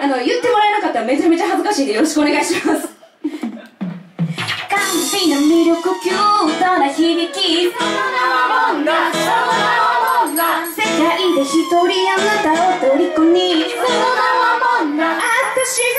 言ってもらえなかったらめちゃめちゃ恥ずかしいんでよろしくお願いします。完璧な魅力キュートな響き、その名はモンラ、その名はモンラ、世界で一人あなたを虜に、その名はモンラ、私